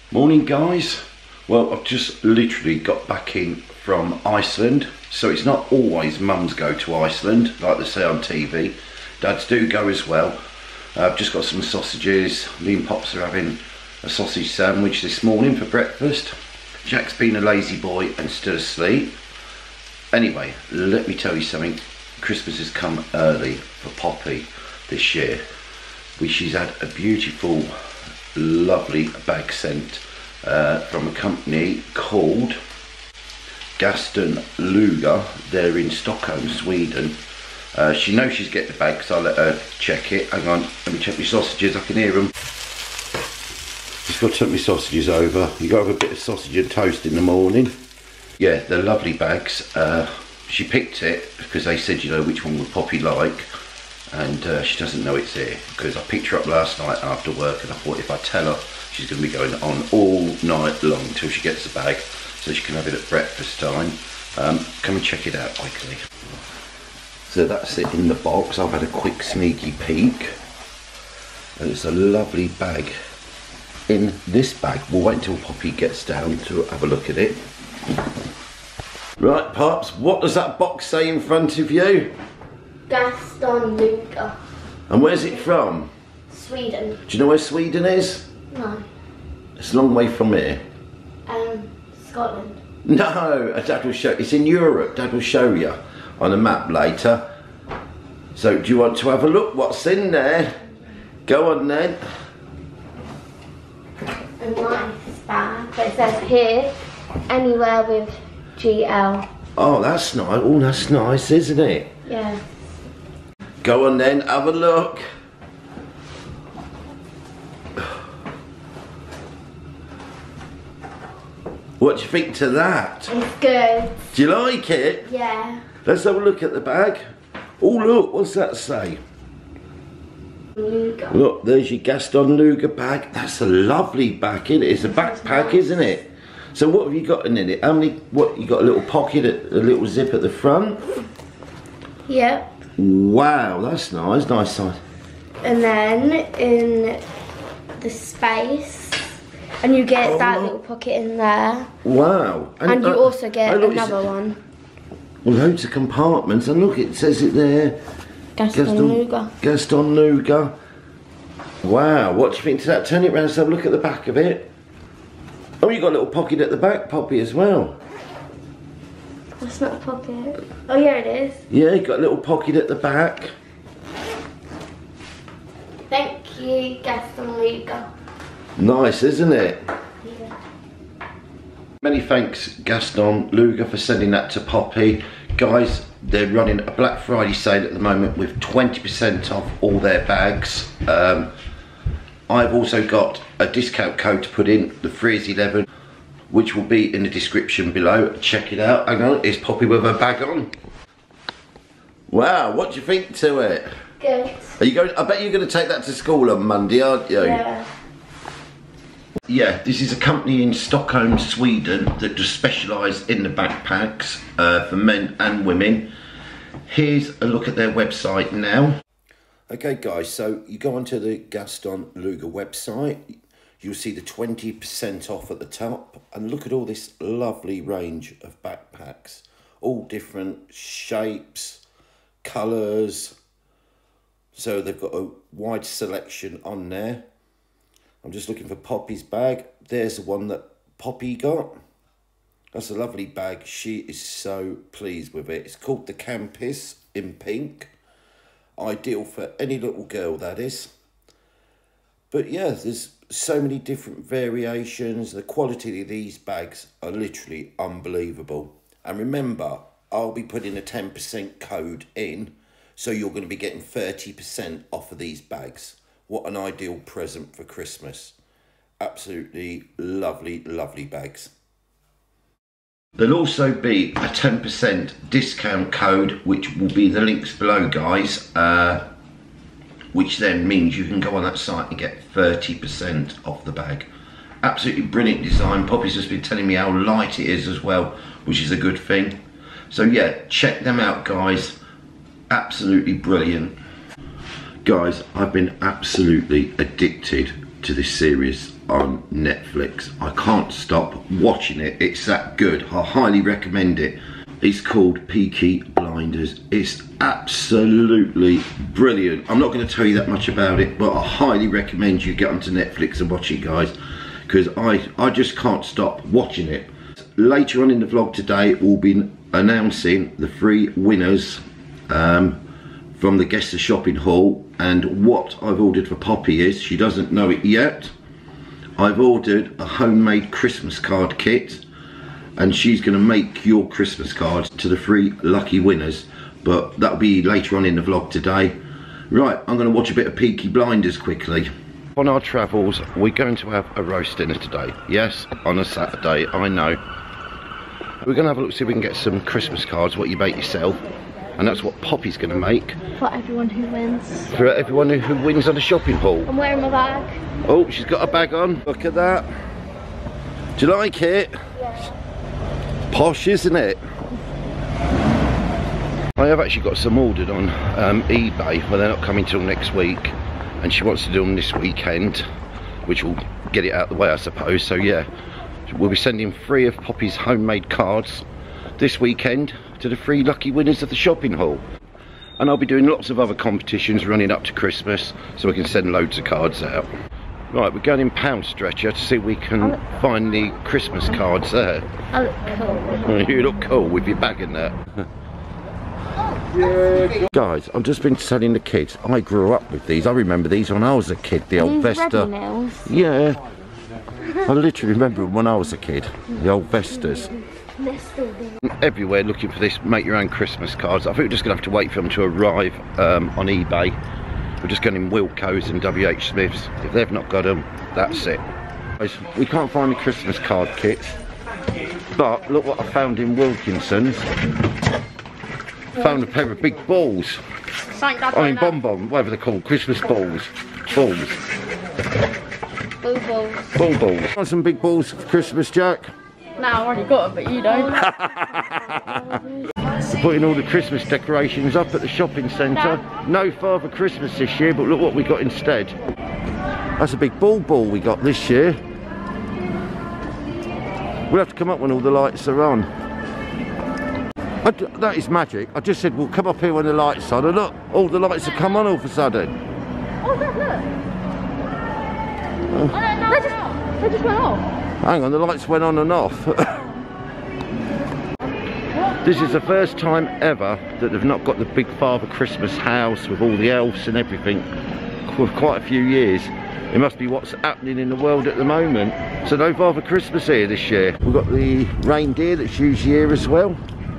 Morning guys. Well, I've just literally got back in from Iceland, so it's not always mums go to Iceland like they say on TV. Dads do go as well. I've just got some sausages. Me and Pops are having a sausage sandwich this morning for breakfast. Jack's been a lazy boy and still asleep. Anyway, let me tell you something. Christmas has come early for Poppy this year. She's had a beautiful, lovely bag sent from a company called Gaston Luga. They're in Stockholm, Sweden. She knows she's getting the bag, so I'll let her check it. Hang on, let me check my sausages, I can hear them. Just got to take my sausages over. You got to have a bit of sausage and toast in the morning. Yeah, they're lovely bags. She picked it because they said, you know, which one would Poppy like, and she doesn't know it's here because I picked her up last night after work, and I thought if I tell her, she's going to be going on all night long until she gets the bag so she can have it at breakfast time. Come and check it out quickly. So that's it in the box. I've had a quick sneaky peek, and it's a lovely bag in this bag. We'll wait until Poppy gets down to have a look at it. Right, Pops, what does that box say in front of you? Gaston Luga. And where's it from? Sweden. Do you know where Sweden is? No. It's a long way from here. Scotland. No, Dad will show. It's in Europe. Dad will show you on a map later. So, do you want to have a look? What's in there? Go on then. A nice bag. But it says here, anywhere with GL. Oh, that's nice. Oh, that's nice, isn't it? Yeah. Go on then, have a look. What do you think to that? It's good. Do you like it? Yeah. Let's have a look at the bag. Oh look, what's that say? Luga. Look, there's your Gaston Luga bag. That's a lovely bag, isn't it? It's a backpack, nice. Isn't it? So what have you got in it? How many, what, you got a little pocket, a little zip at the front? Yep. Wow, that's nice, nice size. And then in the space, and you get that little pocket in there. Wow. And you also get another one. Well, loads of compartments, and look, it says it there. Gaston Luga. Gaston Luga. Wow, what do you think to that? Turn it round, let's have a look at the back of it. Oh, you got a little pocket at the back, Poppy, as well. That's not a pocket. Oh, yeah, it is. Yeah, you got a little pocket at the back. Thank you, Gaston Luga. Nice, isn't it? Yeah. Many thanks, Gaston Luga, for sending that to Poppy. Guys, they're running a Black Friday sale at the moment with 20% off all their bags. I've also got a discount code to put in, the free is 11, which will be in the description below. Check it out. Hang on, it's Poppy with her bag on. Wow, what do you think to it? Good. Are you going? I bet you're going to take that to school on Monday, aren't you? Yeah. Yeah, this is a company in Stockholm, Sweden that just specialise in the backpacks for men and women. Here's a look at their website now. Okay guys, so you go onto the Gaston Luga website, you'll see the 20% off at the top, and look at all this lovely range of backpacks, all different shapes, colours. So they've got a wide selection on there. I'm just looking for Poppy's bag. There's the one that Poppy got. That's a lovely bag. She is so pleased with it. It's called the Campus in pink. Ideal for any little girl, that is. But yeah, there's so many different variations. The quality of these bags are literally unbelievable. And remember, I'll be putting a 10% code in, so you're going to be getting 30% off of these bags. What an ideal present for Christmas. Absolutely lovely, lovely bags. There'll also be a 10% discount code, which will be the links below, guys, which then means you can go on that site and get 30% off the bag. Absolutely brilliant design. Poppy's just been telling me how light it is as well, which is a good thing. So yeah, check them out, guys. Absolutely brilliant. Guys, I've been absolutely addicted to this series on Netflix. I can't stop watching it. It's that good. I highly recommend it. It's called Peaky Blinders. It's absolutely brilliant. I'm not going to tell you that much about it, but I highly recommend you get onto Netflix and watch it, guys, because I just can't stop watching it. Later on in the vlog today, we'll be announcing the 3 winners from the Guess the Shopping Haul, and what I've ordered for Poppy is, she doesn't know it yet, I've ordered a homemade Christmas card kit, and she's going to make your Christmas cards to the 3 lucky winners, but that'll be later on in the vlog today. Right, I'm going to watch a bit of Peaky Blinders quickly. On our travels, we're going to have a roast dinner today. Yes, on a Saturday, I know. We're going to have a look, see if we can get some Christmas cards, what you make yourself, and that's what Poppy's going to make. For everyone who wins. For everyone who wins on the shopping haul. I'm wearing my bag. Oh, she's got a bag on. Look at that. Do you like it? Yeah. Posh, isn't it? I have actually got some ordered on eBay, but they're not coming till next week, and she wants to do them this weekend, which will get it out of the way, I suppose. So yeah, we'll be sending 3 of Poppy's homemade cards this weekend to the 3 lucky winners of the shopping haul. And I'll be doing lots of other competitions running up to Christmas, so we can send loads of cards out. Right, we're going in Pound Stretcher to see if we can find the Christmas cards there. I look cool. You look cool with your bag in there. Guys, I've just been telling the kids, I grew up with these. I remember these when I was a kid, the old Vesta. Yeah, I literally remember them when I was a kid, the old Vestas. Everywhere looking for this make your own Christmas cards. I think we're just going to have to wait for them to arrive on eBay. We're just going in Wilco's and WH Smith's. If they've not got them, that's it. We can't find the Christmas card kits, but look what I found in Wilkinson's. Found a pair of big balls. I mean bonbon, whatever they're called, Christmas balls. Balls. Ball balls. Ball balls. Want some big balls for Christmas, Jack? No, I already got them, but you don't. We're putting all the Christmas decorations up at the shopping centre. No Father Christmas this year, but look what we got instead. That's a big ball we got this year. We'll have to come up when all the lights are on. That is magic. I just said we'll come up here when the lights are on, and look, all the lights have come on all of a sudden. Oh, look. They just went off. Hang on, the lights went on and off. This is the first time ever that they've not got the big Father Christmas house with all the elves and everything for quite a few years. It must be what's happening in the world at the moment. So no Father Christmas here this year. We've got the reindeer that's usually here as well.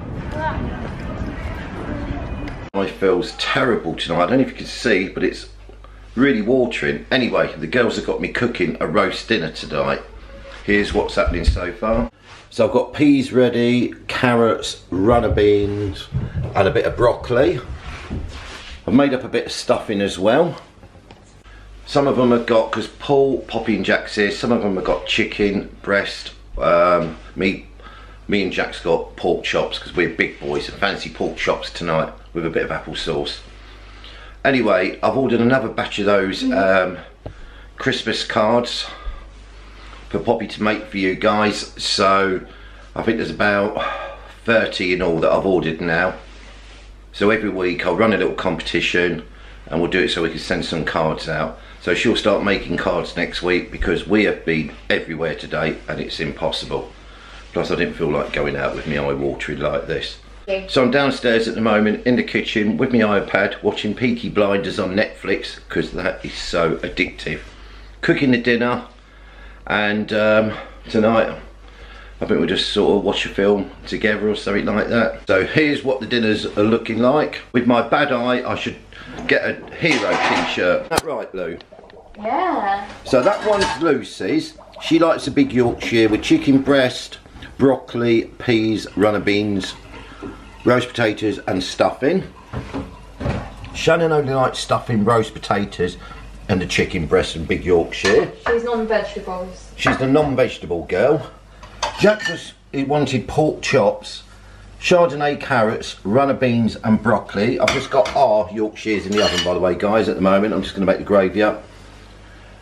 I feels terrible tonight. I don't know if you can see, but it's really watering. Anyway, the girls have got me cooking a roast dinner tonight. Here's what's happening so far. So I've got peas ready, carrots, runner beans, and a bit of broccoli. I've made up a bit of stuffing as well. Some of them have got, because Paul, Poppy and Jack's here, some of them have got chicken, breast, me and Jack's got pork chops, because we're big boys and fancy pork chops tonight with a bit of apple sauce. Anyway, I've ordered another batch of those Christmas cards for Poppy to make for you guys. So I think there's about 30 in all that I've ordered now. So every week I'll run a little competition and we'll do it so we can send some cards out. So she'll start making cards next week because we have been everywhere today and it's impossible. Plus I didn't feel like going out with me eye watering like this. So I'm downstairs at the moment in the kitchen with my iPad watching Peaky Blinders on Netflix because that is so addictive. Cooking the dinner, and tonight I think we'll just sort of watch a film together or something like that. So here's what the dinners are looking like. With my bad eye I should get a hero t-shirt. Is that right, Lou? Yeah. So that one's Lucy's. She likes a big Yorkshire with chicken breast, broccoli, peas, runner beans, roast potatoes and stuffing. Shannon only likes stuffing, roast potatoes and the chicken breast and big Yorkshire. She's non-vegetables. She's the non-vegetable girl. Jack he wanted pork chops, Chardonnay carrots, runner beans and broccoli. I've just got our Yorkshires in the oven by the way guys at the moment. I'm just going to make the gravy up.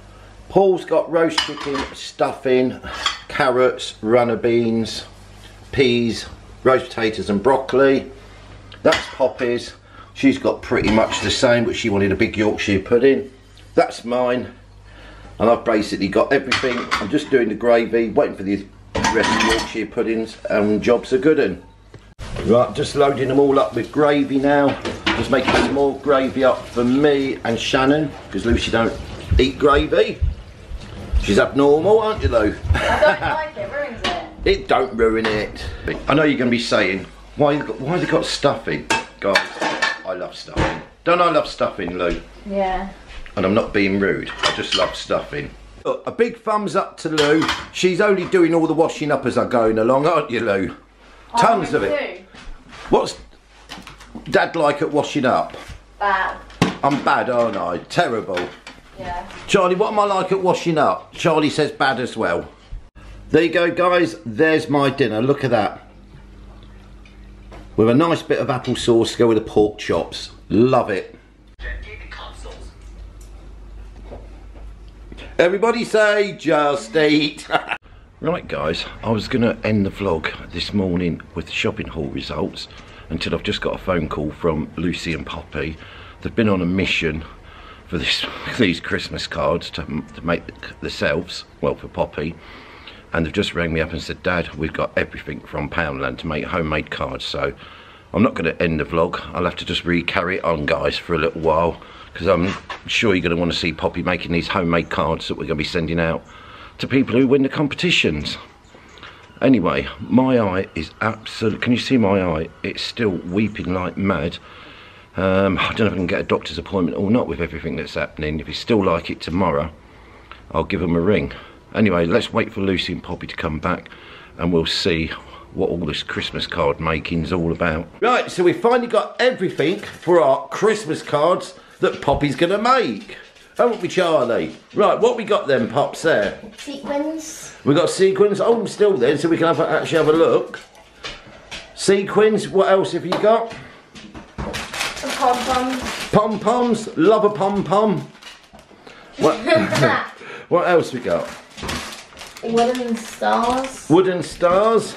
Paul's got roast chicken, stuffing, carrots, runner beans, peas, roast potatoes and broccoli. That's Poppy's. She's got pretty much the same, but she wanted a big Yorkshire pudding. That's mine. And I've basically got everything. I'm just doing the gravy, waiting for the rest of the Yorkshire puddings, and jobs are good. And right, just loading them all up with gravy now. Just making some more gravy up for me and Shannon, because Lucy don't eat gravy. She's abnormal, aren't you, Lou? I don't like it, ruins it. It don't ruin it. I know you're going to be saying, why have they got stuffing? Guys, I love stuffing. Don't I love stuffing, Lou? Yeah. And I'm not being rude, I just love stuffing. Look, a big thumbs up to Lou. She's only doing all the washing up as I'm going along, aren't you, Lou? Tons of it. What's Dad like at washing up? Bad. I'm bad, aren't I? Terrible. Yeah. Charlie, what am I like at washing up? Charlie says bad as well. There you go, guys. There's my dinner. Look at that. With a nice bit of apple sauce to go with the pork chops. Love it. Everybody say, just eat. Right, guys, I was going to end the vlog this morning with the shopping haul results until I've just got a phone call from Lucy and Poppy. They've been on a mission for these Christmas cards to make themselves, well, for Poppy. And they've just rang me up and said, Dad, we've got everything from Poundland to make homemade cards. So I'm not going to end the vlog. I'll have to just carry it on, guys, for a little while, because I'm sure you're going to want to see Poppy making these homemade cards that we're going to be sending out to people who win the competitions. Anyway, my eye is absolutely, can you see my eye? It's still weeping like mad. I don't know if I can get a doctor's appointment or not with everything that's happening. If it's still like it tomorrow, I'll give them a ring. Anyway, let's wait for Lucy and Poppy to come back and we'll see what all this Christmas card making's all about. Right, so we finally got everything for our Christmas cards that Poppy's gonna make. Haven't we, Charlie? Right, what we got then, Pops, there? Sequins. We got sequins. Oh, I'm still there, so we can actually have a look. Sequins, what else have you got? Pom-poms. Pom-poms, love a pom-pom. What, what else we got? Wooden stars. Wooden stars.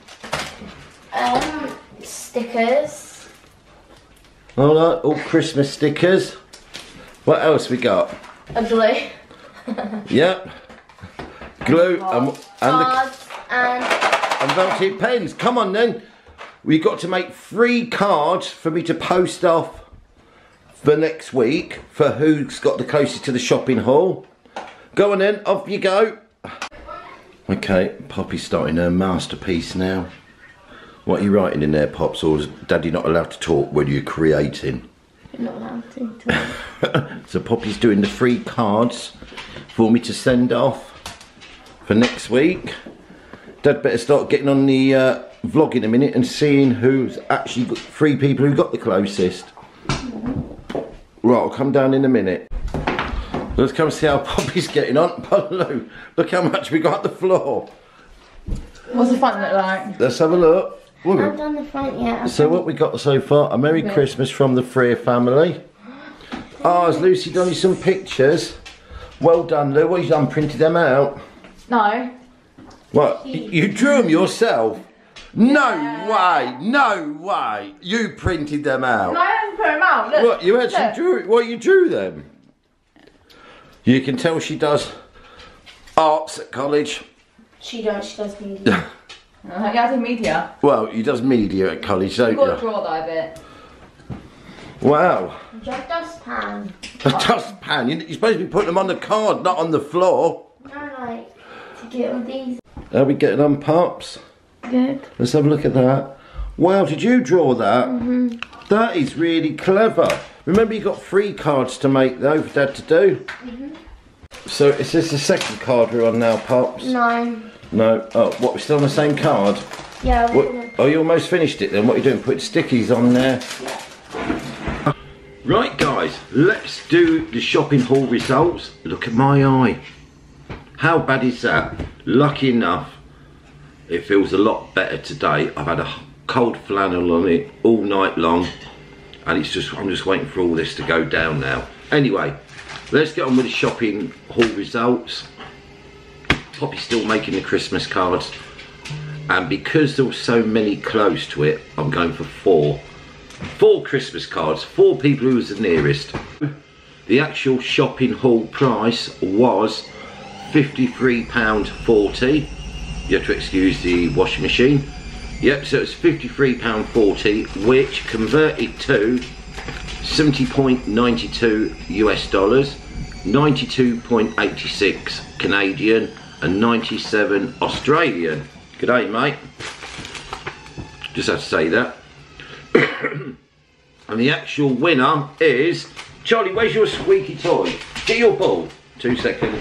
Stickers. Alright, all Christmas stickers. What else we got? A glue. Yep. Glue Cards and velvet pens. Come on then. We got to make 3 cards for me to post off for next week for who's got the closest to the shopping haul. Go on then, off you go. Okay, Poppy's starting her masterpiece now. What are you writing in there, Pops, or is Daddy not allowed to talk when you're creating? You're not allowed to talk. So Poppy's doing the 3 cards for me to send off for next week. Dad better start getting on the vlog in a minute and seeing who's actually got 3 people who got the closest. Right, I'll come down in a minute. Let's come see how Poppy's getting on. Hello, look how much we got on the floor. What's the front look like? Let's have a look. I haven't done the front yet. So what we got so far, a Merry Christmas from the Freer family. Oh, has Lucy done you some pictures? Well done, Lou. What have you done, printed them out? No. What, you drew them yourself? No way, no way. You printed them out. No, I haven't put them out, look. What, you actually drew it? What, you drew them? You can tell she does arts at college. She does media. I do media. Well, you does media at college, don't you? You've got to draw that a bit. Wow. Just dustpan. A dustpan? You're supposed to be putting them on the card, not on the floor. No, like, to get all these. How are we getting on, Pops? Good. Let's have a look at that. Wow, did you draw that? Mm-hmm. That is really clever. Remember, you got 3 cards to make, though, for Dad to do? Mm-hmm. So, is this the second card we're on now, Pops? No. No. Oh, what, we're still on the same card? Yeah, Oh, you almost finished it then. What are you doing? Put stickies on there? Yeah. Right, guys, let's do the shopping haul results. Look at my eye. How bad is that? Lucky enough, it feels a lot better today. I've had a cold flannel on it all night long, and I'm just waiting for all this to go down now. Anyway, let's get on with the shopping haul results. Poppy's still making the Christmas cards, and because there were so many close to it, I'm going for four Christmas cards, 4 people who was the nearest. The actual shopping haul price was £53.40. You have to excuse the washing machine. Yep, so it's £53.40, which converted to 70.92 US dollars, 92.86 Canadian, and 97 Australian. G'day, mate. Just had to say that. And the actual winner is Charlie. Where's your squeaky toy? Get your ball. 2 seconds.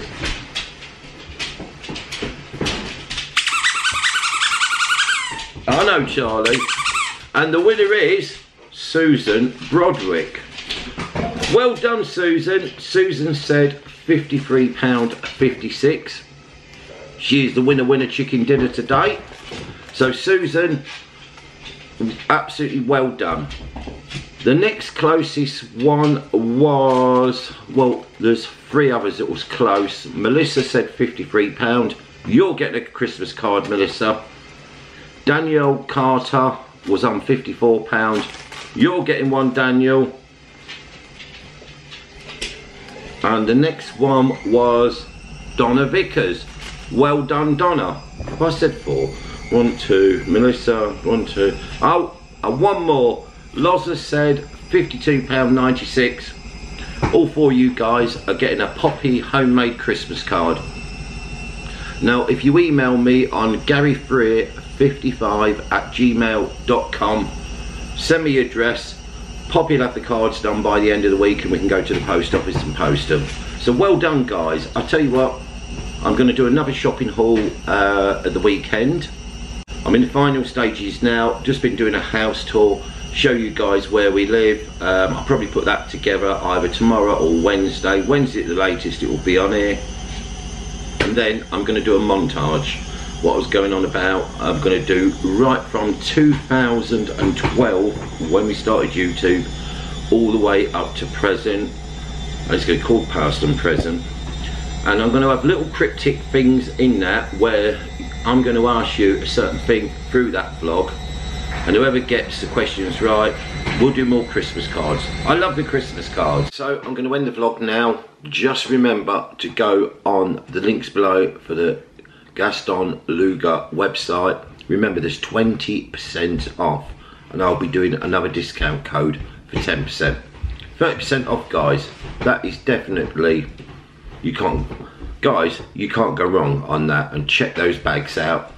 I know, Charlie. And the winner is Susan Broderick. Well done, Susan. Susan said £53.56. She is the winner chicken dinner today. So Susan, absolutely well done. The next closest one was, well, there's 3 others that was close. Melissa said £53. You're getting a Christmas card, Melissa. Danielle Carter was on £54. You're getting one, Daniel. And the next one was Donna Vickers. Well done, Donna. Have I said 4? 1, 2, Melissa, 1, 2. Oh, and one more. Loza said £52.96. All 4 of you guys are getting a Poppy homemade Christmas card. Now, if you email me on garyfreer55@gmail.com, send me your address. Poppy will have the cards done by the end of the week, and we can go to the post office and post them. So well done, guys. I'll tell you what, I'm going to do another shopping haul at the weekend. I'm in the final stages now. Just been doing a house tour, show you guys where we live. I'll probably put that together either tomorrow or Wednesday. Wednesday at the latest it will be on here. And then I'm going to do a montage. What I was going on about, I'm going to do right from 2012 when we started YouTube all the way up to present. It's going to be called past and present. And I'm going to have little cryptic things in that where I'm going to ask you a certain thing through that vlog, and whoever gets the questions right, we'll do more Christmas cards. I love the Christmas cards. So I'm going to end the vlog now. Just remember to go on the links below for the Gaston Luga website. Remember, there's 20% off, and I'll be doing another discount code for 10%. 30% off, guys. That is definitely, you can't go wrong on that. And check those bags out.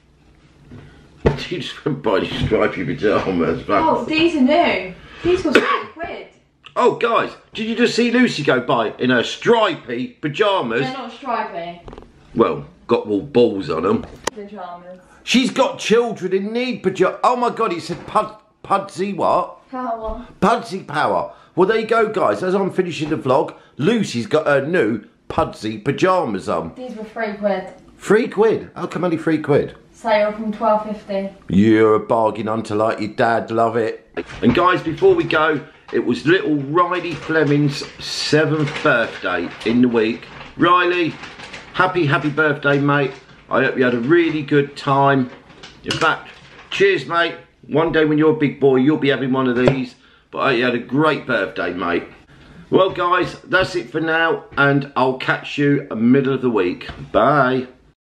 You just went by these stripy pyjamas. Oh, these are new. These cost £3. Oh, guys, did you just see Lucy go by in her stripy pyjamas? They're not stripy. Well, got all balls on them. Pyjamas. She's got children in need pyjamas. Oh my God, he said Pudsey what? Power. Pudsey Power. Well, there you go, guys. As I'm finishing the vlog, Lucy's got her new Pudsey pyjamas on. These were £3. £3? How come only £3? Sale from £12.50. You're a bargain hunter like your dad. Love it. And guys, before we go, it was little Riley Fleming's 7th birthday in the week. Riley, happy birthday, mate. I hope you had a really good time. In fact, cheers, mate. One day when you're a big boy, you'll be having one of these. But I hope you had a great birthday, mate. Well, guys, that's it for now, and I'll catch you middle of the week. Bye.